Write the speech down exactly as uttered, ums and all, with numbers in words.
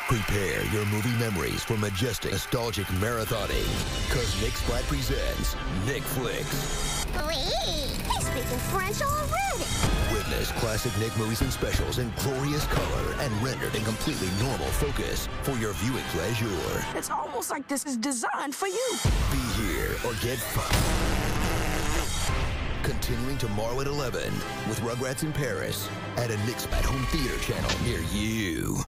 Prepare your movie memories for majestic, nostalgic marathoning. Cause NickSplat presents NickFlix. Wee! He's speaking French already! Witness classic Nick movies and specials in glorious color and rendered in completely normal focus for your viewing pleasure. It's almost like this is designed for you. Be here or get fucked. Continuing tomorrow at eleven with Rugrats in Paris at a NickSplat home theater channel near you.